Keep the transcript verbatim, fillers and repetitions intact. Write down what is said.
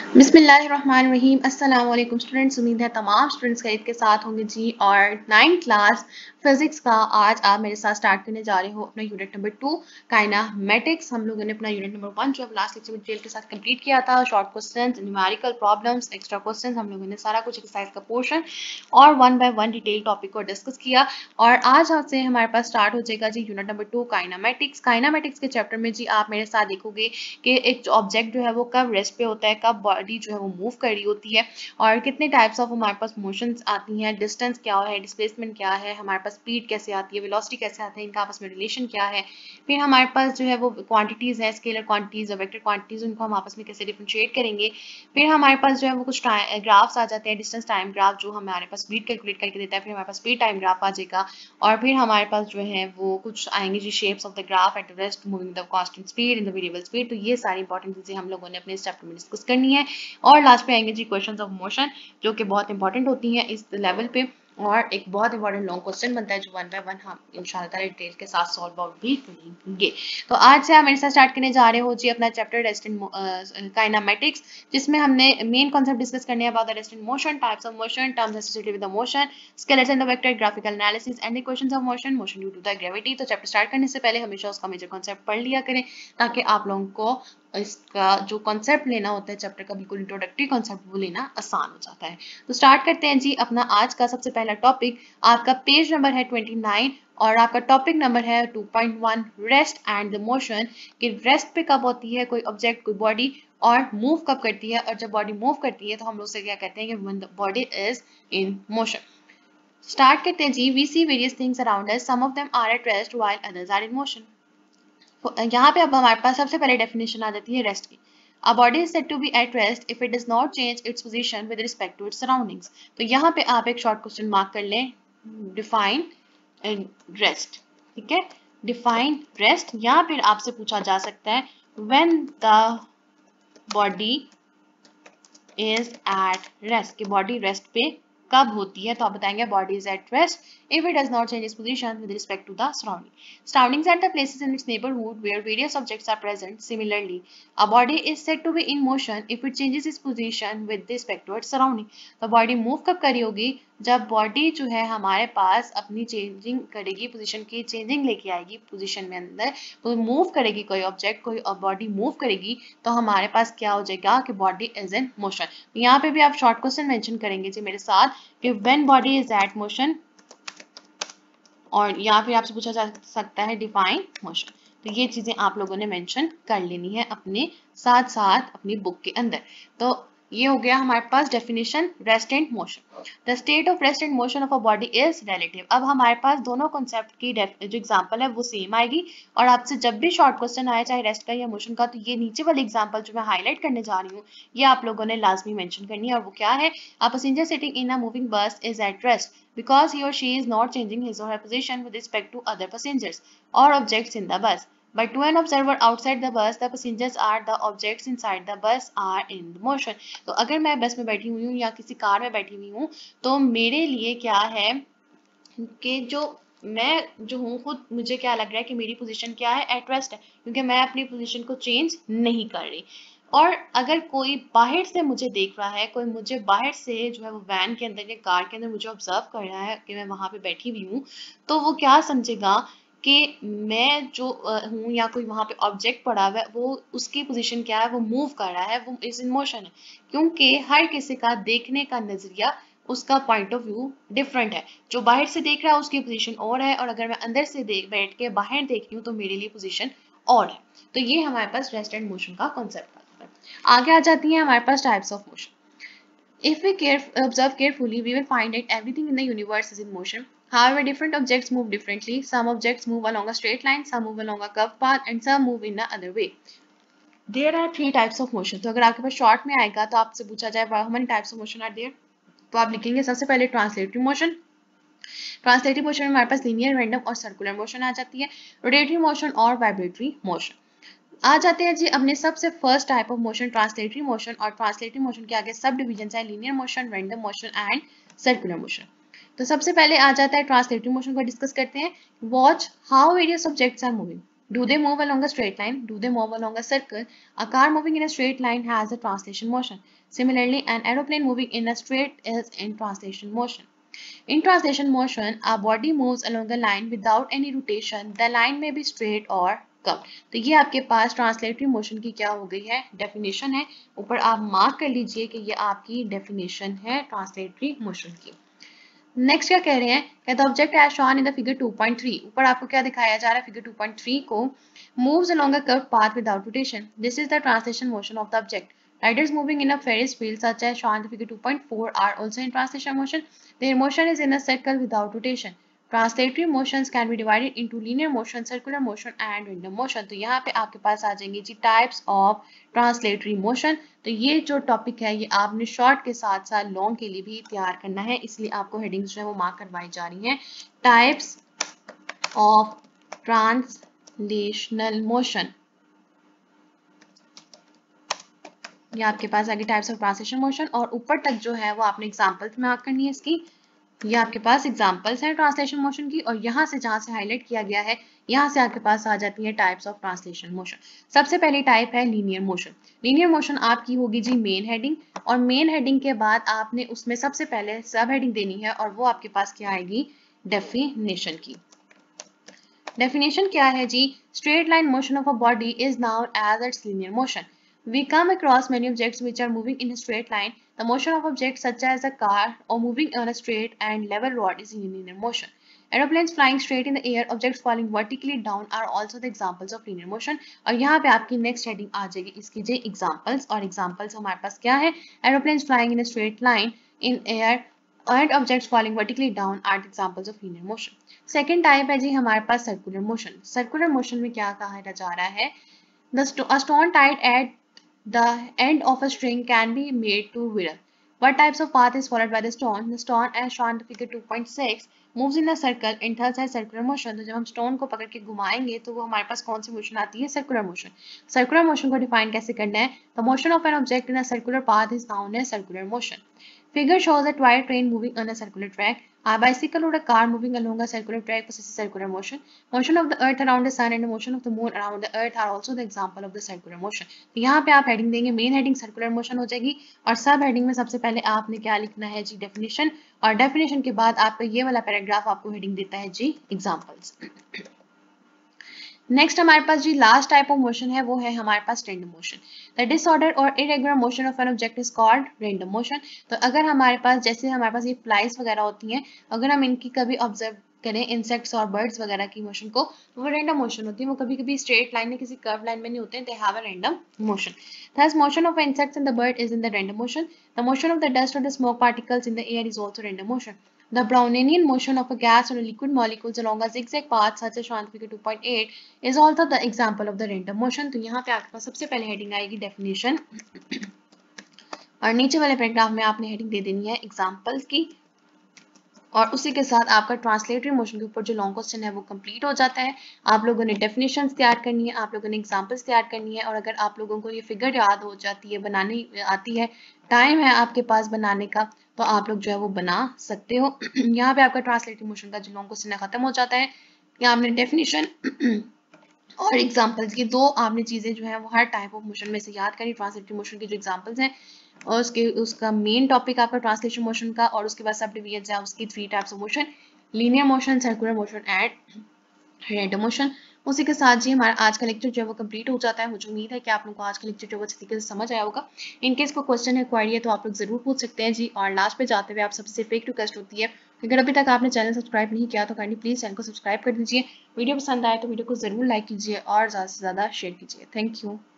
बिस्मिल्लाहिर्रहमानिर्रहीम। अस्सलाम वालेकुम स्टूडेंट्स, उम्मीद है तमाम स्टूडेंट्स खैरियत के साथ होंगे जी। और नाइन्थ क्लास फिजिक्स का आज आप मेरे साथ स्टार्ट करने जा रहे हो अपना यूनिट नंबर टू काइनामेटिक्स। हम लोगों ने अपना यूनिट नंबर वन जो लास्ट लेक्चर में डिटेल के साथ कंप्लीट किया था। Short questions, numerical problems, extra questions, हम लोगों ने सारा कुछ एक्सरसाइज का पोर्शन और one by one detail topic को डिस्कस किया। और आज आपसे हमारे पास स्टार्ट हो जाएगा जी unit number two kinematics. Kinematics के चैप्टर में जी आप मेरे साथ देखोगे कि एक ऑब्जेक्ट जो है वो कब रेस्ट पे होता है, कब बॉडी जो है वो मूव कर रही होती है, और कितने टाइप्स ऑफ हमारे पास मोशंस आती हैं, डिस्टेंस क्या है, डिस्प्लेसमेंट क्या है, हमारे पास स्पीड कैसे आती है, वेलोसिटी कैसे आती है, इनका आपस में रिलेशन क्या है। फिर हमारे पास जो है वो क्वांटिटीज है, स्केलर क्वांटिटीज और वेक्टर क्वांटिटीज, उनको हम आपस में कैसे डिफरेंशिएट करेंगे। फिर हमारे पास जो है वो कुछ ग्राफ्स आ जाते हैं, डिस्टेंस टाइम ग्राफ जो हमारे पास स्पीड कैलकुलेट करके देता है। फिर हमारे पास स्पीड टाइम ग्राफ आ जाएगा, और फिर हमारे पास जो है वो कुछ आएंगे जी shapes of the graph at rest moving the constant speed in the variable speed. तो ये सारी इंपॉर्टेंट चीजें हम लोगों ने अपने इस चैप्टर में डिस्कस करनी है। और लास्ट पे आएंगे जी क्वेश्चंस ऑफ मोशन, जो कि बहुत इंपॉर्टेंट होती हैं इस लेवल पे, और एक बहुत इंपॉर्टेंट लॉन्ग क्वेश्चन बनता है जो वन बाय वन हम इंशाल्लाह डिटेल के साथ सॉल्व आउट भी करेंगे। तो आज से हम मेरे साथ स्टार्ट करने जा रहे हो जी अपना चैप्टर रेस्ट इन काइनामेटिक्स, जिसमें हमने मेन कॉन्सेप्ट डिस्कस करने हैं about the rest in motion, types of motion, terms associated with the motion, skeleton the vector, graphical analysis and the equations of motion, motion due to the gravity. तो chapter start करने से पहले हमेशा उसका major concept पढ़ लिया करें, ताकि आप लोगों को इसका जो कॉन्सेप्ट लेना होता है चैप्टर का, बिल्कुल इंट्रोडक्टरी कॉन्सेप्ट, वो लेना आसान हो जाता है। तो स्टार्ट करते हैं जी अपना आज का सबसे पहला टॉपिक। आपका पेज नंबर है ट्वेंटी नाइन और आपका टॉपिक नंबर है two point one, rest and the motion. कि रेस्ट पे कब होती है कोई ऑब्जेक्ट, कोई बॉडी, और मूव कब करती है, और जब बॉडी मूव करती है तो हम लोग से क्या कहते हैं कि when the body is in motion. Start करते हैं जी। We see various things around us, some of them are at rest while others are in motion. यहाँ पे अब हमारे पास सबसे पहले डेफिनेशन आ जाती है रेस्ट की। A body is said to be at rest if it does not change its position with respect to its surroundings. तो यहाँ पे आप एक शॉर्ट क्वेश्चन मार्क कर लें, डिफाइन रेस्ट। ठीक है, डिफाइन रेस्ट। यहाँ पे आपसे पूछा जा सकता है when the body is at rest, कि बॉडी रेस्ट पे कब होती है। तो आप बताएंगे body is at rest if it does not change its position with respect to the surrounding. Surroundings are the places in its neighborhood where various objects are present. Similarly, a body is said to be in motion if it changes its position with respect to its surrounding. तो body move कब करी होगी, जब body जो है हमारे पास अपनी changing करेगी, पोजीशन की चेंजिंग लेके आएगी पोजीशन में अंदर, तो मूव करेगी कोई ऑब्जेक्ट, कोई बॉडी मूव करेगी, तो हमारे पास क्या हो जाएगा कि बॉडी इज इन मोशन। यहाँ पे भी आप शॉर्ट क्वेश्चन मेंशन करेंगे जी मेरे साथ कि when body is at motion, और यहाँ पे आपसे पूछा जा सकता है डिफाइन मोशन। तो ये चीजें आप लोगों ने मेंशन कर लेनी है अपने साथ साथ अपनी बुक के अंदर। तो ये हो गया हमारे पास definition rest and motion. The state of rest and motion of a body is relative. अब हमारे पास दोनों कॉन्सेप्ट की जो एग्जांपल है वो सेम आएगी, और आपसे जब भी शॉर्ट क्वेश्चन आए चाहे रेस्ट का या मोशन का, तो ये नीचे वाली एग्जांपल जो मैं हाईलाइट करने जा रही हूँ ये आप लोगों ने लाजमी मेंशन करनी है। और वो क्या है, a passenger sitting in a moving bus is at rest because he or she is not changing his or her position with respect to other passengers or objects in the bus. But to an observer outside the bus, the passengers are the objects inside the bus are in motion. तो अगर मैं बस में बैठी हुई हूँ या किसी कार में बैठी हुई हूँ, तो मेरे लिए क्या है कि जो मैं जो हूँ खुद, मुझे क्या लग रहा है कि मेरी पोजीशन क्या है, एट रेस्ट है, क्योंकि मैं अपनी पोजीशन को चेंज नहीं कर रही। और अगर कोई बाहर से मुझे देख रहा है, कोई मुझे बाहर से जो है वो वैन के अंदर या कार के अंदर मुझे ऑब्जर्व कर रहा है कि मैं वहां पे बैठी हुई हूँ, तो वो क्या समझेगा कि मैं जो हूँ या कोई वहां पे ऑब्जेक्ट पड़ा हुआ है, वो उसकी पोजीशन क्या है, वो मूव कर रहा है, वो इज इन मोशन है। क्योंकि हर किसी का देखने का नजरिया, उसका पॉइंट ऑफ व्यू डिफरेंट है। जो बाहर से देख रहा है उसकी पोजीशन और है, और अगर मैं अंदर से देख बैठ के बाहर देख रही हूँ तो मेरे लिए पोजीशन और है। तो ये हमारे पास रेस्ट एंड मोशन का कॉन्सेप्ट आता है। आगे आ जाती है हमारे पास types of motion. If we care, observe carefully, we will find that everything in the universe is in motion. However, different objects move differently. Some objects move along a straight line, some move along a curved path, and some move in the other way. There are three types of motion. तो अगर आपके पास short में आएगा तो आपसे पूछा जाए how many types of motion are there, तो आप लिखेंगे सबसे पहले ट्रांसलेटरी मोशन। ट्रांसलेटरी मोशन में हमारे पास लीनियर, रैंडम और सर्कुलर मोशन आ जाती है, रोटेटरी मोशन और वाइब्रेटरी मोशन। आ जाते हैं जी अपने सबसे first type of motion, translatory motion. और ट्रांसलेटरी मोशन के आगे सब डिविजन है, linear motion, random motion and circular motion. तो सबसे पहले आ जाता है ट्रांसलेटरी मोशन को डिस्कस करते हैं। Watch how various objects are moving. Do they move along a straight line? Do they move along a circle? A car moving in a straight line has a translation motion. Similarly, an aeroplane moving in a straight is in translation motion. In translation motion, a body moves along a line without any rotation. The line may be straight or curved. तो ये आपके पास translatory motion की क्या हो गई है, definition है. ऊपर आप मार्क कर लीजिए कि ये आपकी डेफिनेशन है ट्रांसलेटरी मोशन की. नेक्स्ट क्या कह रहे हैं, कहते object as shown in the figure two point three. ऊपर आपको क्या दिखाया जा रहा है, फिगर टू पॉइंट थ्री को, moves along a curve path without rotation. This is the translation motion of the object. Riders moving in a Ferris wheel, such as shown in the figure two point four, are also in translation motion. Their motion is in a circle without rotation. Translatory motions can be divided into linear motion, circular motion, and random motion. तो यहाँ पे आपके पास आ जाएंगे जी types of translatory motion. तो ये जो topic है ये आपने शॉर्ट के साथ साथ लॉन्ग के लिए भी तैयार करना है, इसलिए आपको हेडिंग्स जो है वो मार्क करवाई जा रही हैं. Types of translational motion. ये आपके पास आगे टाइप्स ऑफ ट्रांसलेशन मोशन, और ऊपर तक जो है वो आपने एग्जांपल्स में मार्क करनी है इसकी. ये आपके पास एग्जांपल्स हैं ट्रांसलेशन मोशन की, और यहाँ से जहाँ से हाईलाइट किया गया है यहाँ से आपके पास आ जाती है टाइप्स ऑफ ट्रांसलेशन मोशन. सबसे पहली टाइप है लीनियर मोशन. लीनियर मोशन आपकी होगी जी मेन हेडिंग, और मेन हेडिंग के बाद आपने उसमें सबसे पहले सब हेडिंग देनी है, और वो आपके पास क्या आएगी, डेफिनेशन की. डेफिनेशन क्या है जी, straight line motion of a body is known as its linear motion. We come across many objects which are moving in a straight line. The motion of objects such as a car or moving on a straight and level rod is in linear motion. Aeroplanes flying straight in the air, objects falling vertically down are also the examples of linear motion. और यहाँ पे आपकी next heading आ जाएगी इसकी जे examples, और examples हमारे पास क्या है, aeroplanes flying in a straight line in air and objects falling vertically down are the examples of linear motion. Second type है जी हमारे पास circular motion. Circular motion में क्या कहा जा रहा है, the sto a stone tied at the end of a string can be made to whirl. What types of path is followed by the stone? The stone, as shown in the figure two point six, moves in a circle and thus has circular motion. तो जब हम stone को पकड़ के घुमाएंगे तो वो हमारे पास कौन सी मोशन आती है, circular motion. Circular motion को define कैसे करना है, the motion of an object in a circular path is known as circular motion. Figure shows a toy train moving on a circular track. A bicycle or a car moving along a circular track possesses circular motion. Motion of the earth around the sun and the motion of the moon around the earth are also the example of the circular motion. तो यहाँ पे आप heading देंगे, main heading circular motion हो जाएगी, और सब heading में सबसे पहले आपने क्या लिखना है जी, डेफिनेशन, और डेफिनेशन के बाद आपका ये वाला पैराग्राफ आपको हेडिंग देता है जी एग्जांपल्स. नेक्स्ट हमारे पास जी लास्ट टाइप ऑफ मोशन है, वो है हमारे पास रैंडम मोशन. द डिसऑर्डर और irregular motion of an object is called random motion. तो अगर हमारे पास जैसे हमारे पास ये फ्लाइज वगैरह होती हैं, अगर हम इनकी कभी ऑब्जर्व करें इंसेक्ट्स और बर्ड्स वगैरह की मोशन को, तो वो रैंडम मोशन होती है. वो कभी कभी स्ट्रेट लाइन में किसी कर्व लाइन में नहीं होते हैं, they have a random motion. Thus motion of insects and the bird is in the random motion. The motion of the dust or the smoke particles in the air is also random motion. The Brownian motion of a gas or a liquid molecules along a zigzag path such as shown in figure two point eight is also the example of the random motion. तो यहाँ पे आपके पास सबसे पहले heading आएगी definition, और नीचे वाले पैराग्राफ में आपने हेडिंग दे देनी है एग्जांपल्स की, और उसी के साथ आपका ट्रांसलेटरी मोशन के ऊपर जो लॉन्ग क्वेश्चन है वो कंप्लीट हो जाता है. आप लोगों ने डेफिनेशंस तैयार करनी है, आप लोगों ने एग्जांपल्स तैयार करनी है, और अगर आप लोगों को ये फिगर याद हो जाती है, बनानी आती है, टाइम है आपके पास बनाने का, तो आप लोग जो है वो बना सकते हो. यहाँ पे आपका ट्रांसलेटरी मोशन का जो लॉन्ग क्वेश्चन है खत्म हो जाता है. यहाँ आपने डेफिनेशन और एग्जांपल्स की दो आपने चीजें जो है वो हर टाइप ऑफ मोशन में से याद करी. ट्रांसलेटरी मोशन के जो एग्जांपल्स हैं और उसके उसका मेन टॉपिक आपका ट्रांसलेशन मोशन का, और उसके बाद सब डिवीजन है उसकी three types of motion, linear motion, circular motion and random motion. उसी के साथ जी हमारा आज का लेक्चर जो है वो कंप्लीट हो जाता है. मुझे उम्मीद है कि आप लोगों को आज का लेक्चर जो है अच्छी तरीके से समझ आया होगा. इनकेस कोई क्वेश्चन है, क्वेरी है, तो आप लोग जरूर पूछ सकते हैं जी. और लास्ट पे जाते हुए आप सबसे फेक रिक्वेस्ट होती है, अगर अभी तक आपने चैनल सब्सक्राइब नहीं किया तो काइंडली प्लीज चैनल को सब्सक्राइब कर दीजिए. वीडियो पसंद आए तो वीडियो को जरूर लाइक कीजिए और ज़्यादा से ज़्यादा शेयर कीजिए. Thank you.